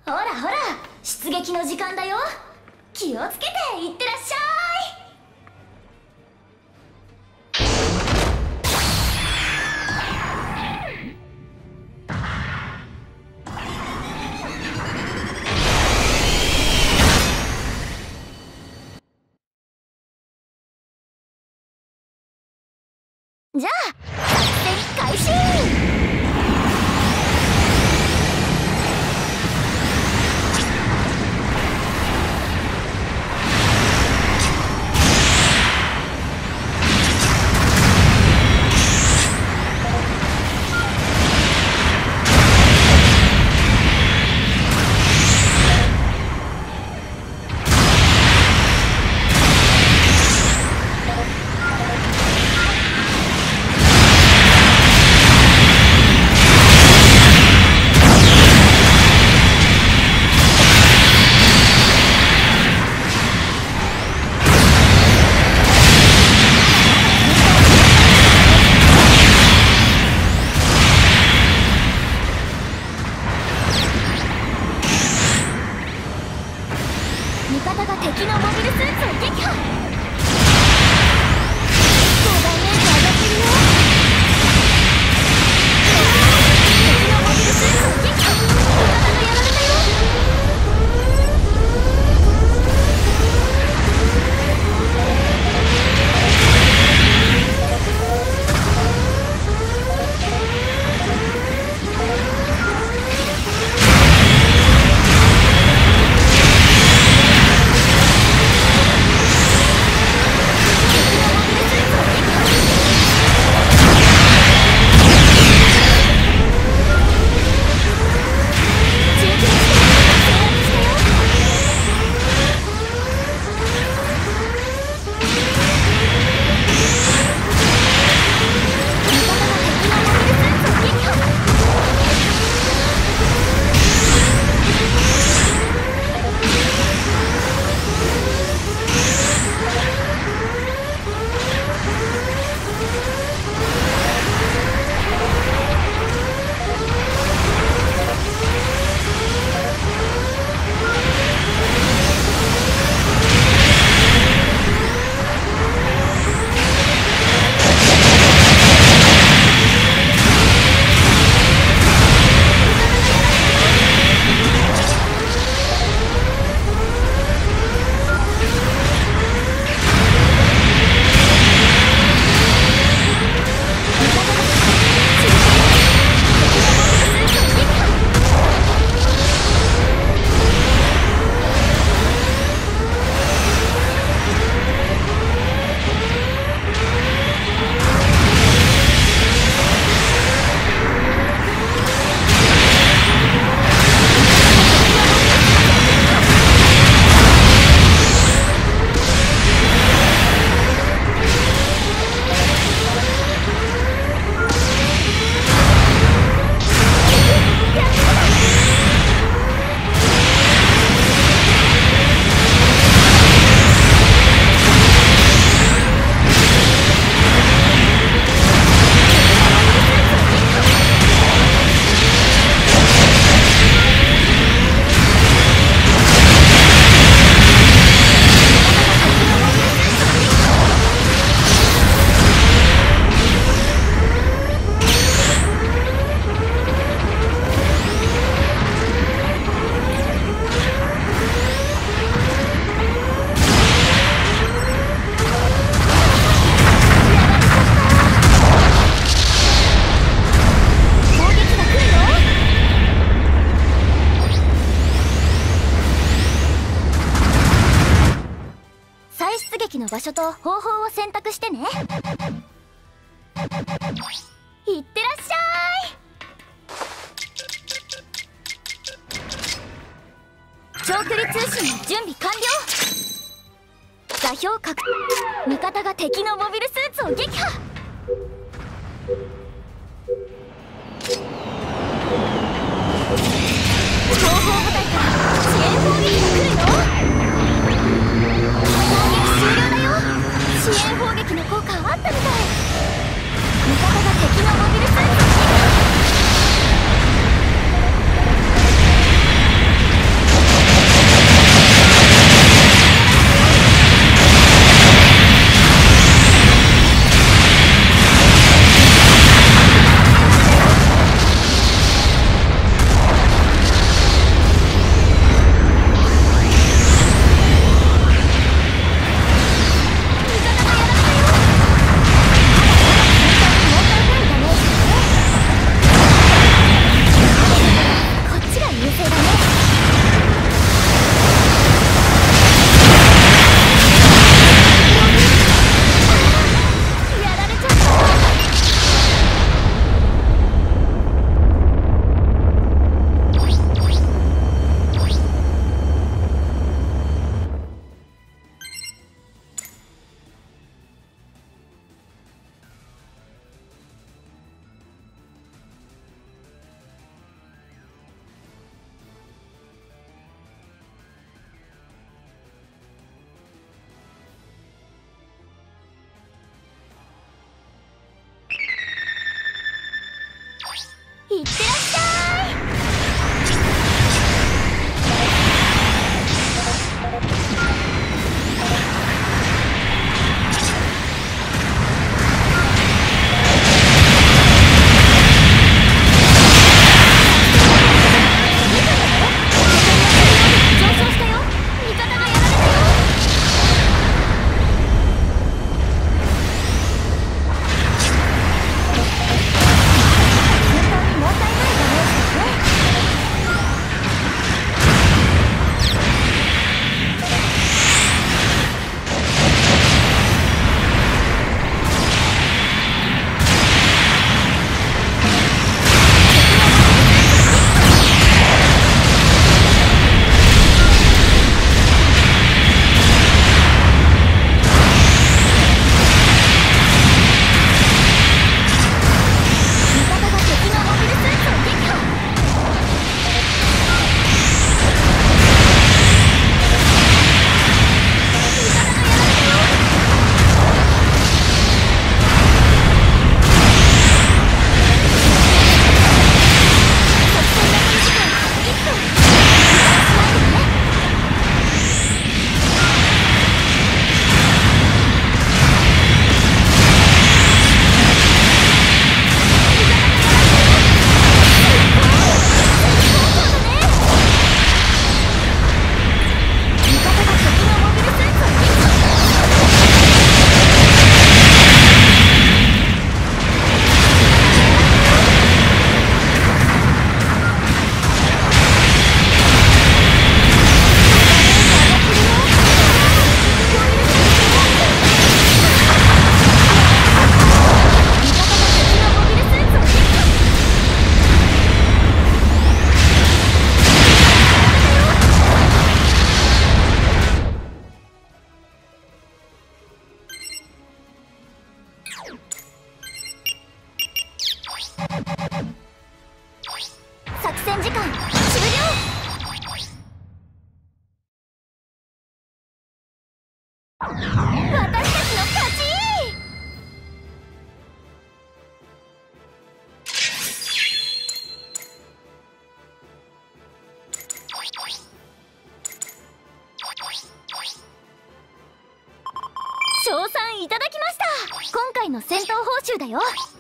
ほらほら、出撃の時間だよ。気をつけていってらっしゃい。じゃあ作戦開始。味方が敵のモビルスーツを撃破。高ダメージ上がってるよ。敵のモビルスーツを撃破。味方がやられたよ。の場所と方法を選択してね。いってらっしゃい。長距離通信の準備完了。座標確味方が敵のモビルスーツを撃破。後方部隊から支援砲撃が来るよ。攻撃終了だよ。支援砲撃の効果あったみたい。味方が敵のモビルスーツを撃破。 いってらっしゃい。作戦時間終了。私たちの勝ち。賞賛いただきました。今回の戦闘報酬だよ。